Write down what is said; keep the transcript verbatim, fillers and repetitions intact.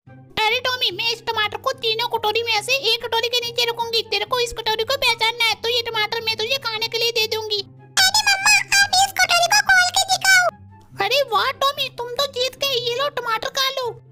अरे टॉमी, मैं इस टमाटर को तीनों कटोरी में से एक कटोरी के नीचे रखूंगी। तेरे को इस कटोरी को पहचानना है तो ये टमाटर मैं तुझे खाने के लिए दे दूंगी। अरे मम्मा, आप इस कटोरी को खोल के दिखाओ। अरे वाह टॉमी, तुम तो जीत गए। ये लो टमाटर खा लो।